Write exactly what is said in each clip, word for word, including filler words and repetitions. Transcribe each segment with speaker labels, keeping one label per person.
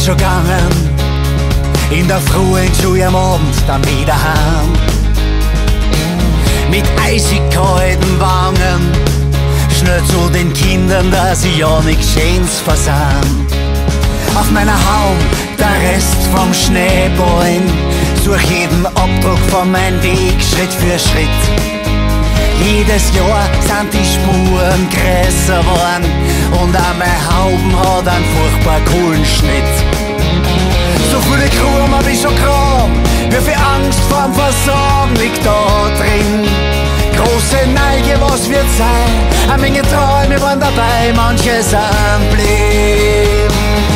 Speaker 1: schon gegangen, in der Früh in die Schule, am Abend dann wieder heim. Mit eisig kalten Wangen, schnell zu den Kindern, dass sie ja nichts Schönes versahen. Auf meiner Haut der Rest vom Schneeballen, durch jeden Abdruck von meinem Weg Schritt für Schritt. Jedes Jahr sind die Spuren größer worden und auch mein Hauben hat einen furchtbar coolen Schnitt. So viele Krumm hab ich schon gegraben, wie viel Angst vorm Versagen liegt da drin. Große Neige, was wird sein? Eine Menge Träume waren dabei, manche sind blieb.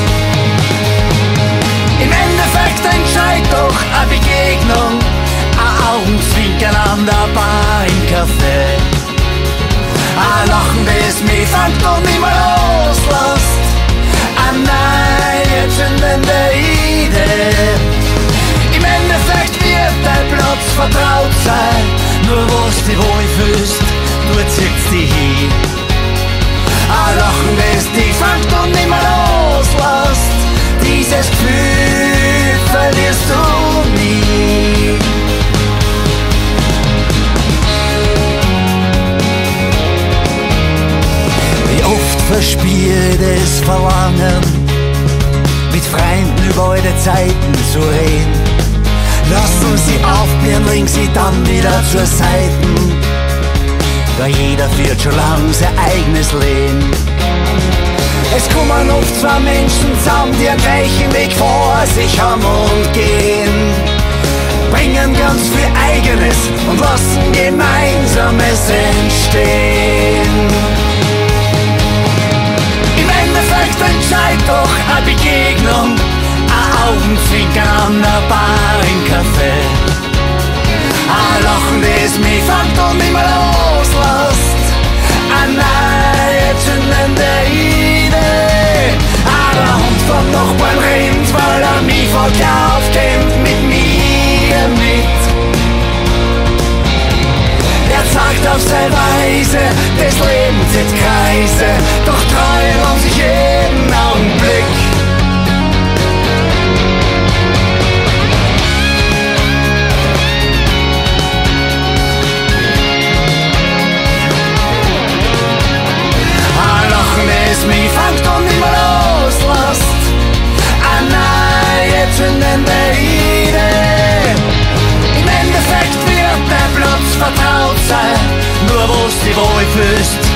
Speaker 1: Im Endeffekt entscheidet doch eine Begegnung, ein Augenzwinkern an der Bar im Café. Ein Lachen, das mich fängt und nicht mehr loslässt. Eine neue, zündende Idee. Im Endeffekt wird dein Platz vertraut sein. Nur was dich wohlfühlst, dort sitzt dich hin. Ein Lachen, das dich fängt und nicht mehr loslässt. Dieses Gefühl verlierst du nie. Wie oft verspielt es Verlangen, mit Freunden über alte Zeiten zu reden. Lassen sie aufblühen, bringen sie dann wieder zur Seiten. Weil jeder führt schon lang sein eigenes Leben. Es kommen oft zwei Menschen zusammen, die einen gleichen Weg vor sich haben und gehen. Bringen ganz viel Eigenes und lassen Gemeinsames entstehen. Im Endeffekt entscheidet doch eine Begegnung, ein Augenzwinkern an der Bar im Café. Ein Lachen, das mich fängt und nicht mehr loslässt. Eine neue, zündende Idee. Ein Hund vom Nachbarn rennt, weil er mich verkauft, kennt mit mir mit. Er zeigt auf seine Weise, das Leben zieht Kreise, doch Treue lohnt sich jeden Augenblick. Es mich fängt und nicht mehr loslässt. Eine neue, zündende Idee. Im Endeffekt wird der Platz vertraut sein. Nur was dich wohlfühlst,